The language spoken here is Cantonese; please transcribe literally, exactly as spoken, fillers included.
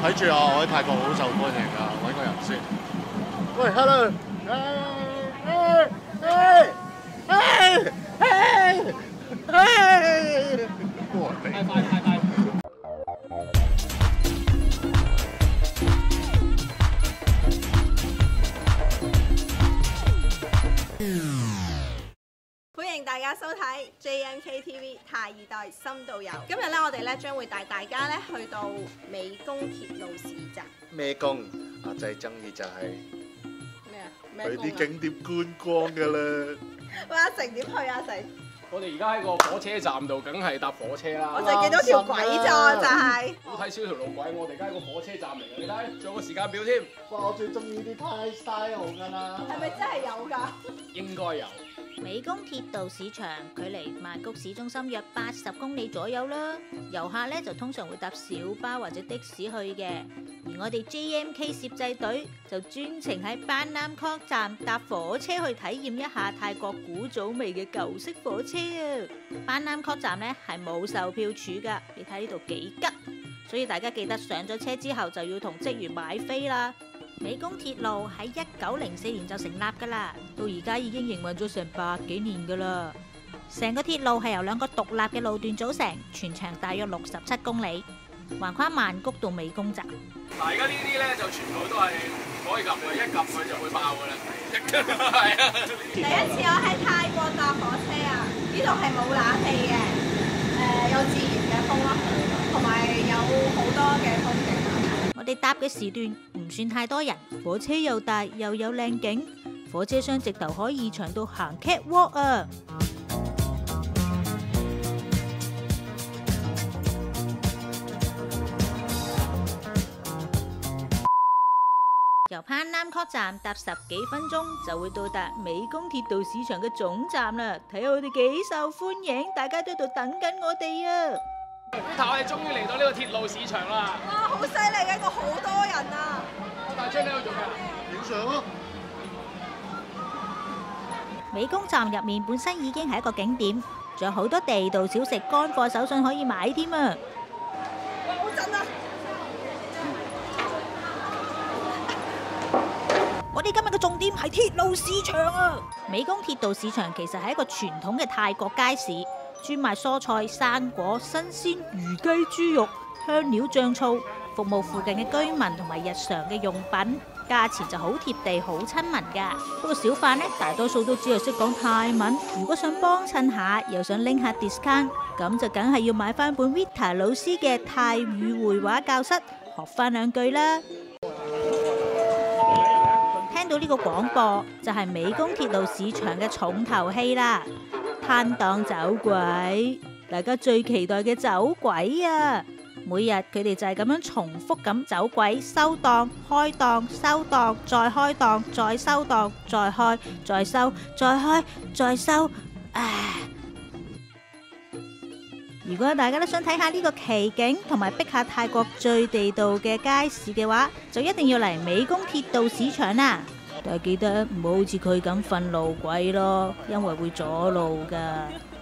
睇住啊！我喺泰國好受歡迎㗎，揾個人先。喂，hello，誒誒誒誒誒誒，過嚟。 快快快快！ 歡迎大家收睇 J M K T V 太二代深度遊。今日咧，我哋咧將會帶大家咧去到美工鐵路市集。 咩工？阿仔中意就係咩啊？ 去啲景點觀光㗎啦。 喂，阿成點去啊？成？ 我哋而家喺個火車站度，梗係搭火車啦。 我就見到條軌咋，就係。 好睇少條路軌，我哋而家喺個火車站嚟嘅，你睇，仲有個時間表添。 哇！我最中意啲 Thai style 㗎啦。 係咪真係有㗎？ 應該有。 美工鐵道市場距離曼谷市中心約八十公里左右啦，遊客咧就通常會搭小巴或者的士去嘅，而我哋 J M K 攝製隊就專程喺班南確站搭火車去體驗一下泰國古早味嘅舊式火車啊！班南確站咧係冇售票處噶，你睇呢度幾吉，所以大家記得上咗車之後就要同職員買飛啦。美工鐵路喺一九零四年就成立噶啦，到而家已經營運咗成百幾年噶啦。成個鐵路係由兩個獨立嘅路段組成，全長大約六十七公里，橫跨曼谷到美工站。 嗱，而家呢啲咧就全部都係唔可以撳嘅，一撳佢就會爆噶啦。係啊！ 第一次我喺泰國搭火車啊，呢度係冇冷氣嘅，誒有自然嘅風咯，同埋有好多嘅風景。 我哋搭嘅時段唔算太多人，火車又大又有靚景，火車廂直頭可以長到行 catwalk 啊！由班南確站搭十幾分鐘就會到達美工鐵道市場嘅總站啦，睇下我哋幾受歡迎，大家都喺度等緊我哋啊！ Peter，我哋終於嚟到呢個鐵路市場啦！ 哇，好犀利嘅，個好多人啊！ 大張你喺度做咩？ 影相咯！ 美工站入面本身已經係一個景點，仲有好多地道小食、乾貨手信可以買添啊！ 哇，好震啊！ 我哋今日嘅重點係鐵路市場啊！美工鐵道市場其實係一個傳統嘅泰國街市。專賣蔬菜、生果、新鮮魚雞、豬肉、香料、醬醋，服務附近嘅居民同埋日常嘅用品，價錢就好貼地、好親民噶。不過小販呢，大多數都只係識講泰文，如果想幫襯下，又想拎下 discount，咁就梗係要買翻本 Vita 老師嘅泰語繪畫教室，學翻兩句啦。聽到呢個廣播，就係美工鐵路市場嘅重頭戲啦。攤檔走鬼，大家最期待嘅走鬼啊！每日佢哋就係咁樣重複咁走鬼，收檔、開檔、收檔、再開檔、再收檔、再開、再收、再開、再收。唉！如果大家都想睇下呢個奇景，同埋逼下泰國最地道嘅街市嘅話，就一定要嚟美工鐵道市場啦！但係記得唔好好似佢咁瞓路軌咯，因為會阻路噶。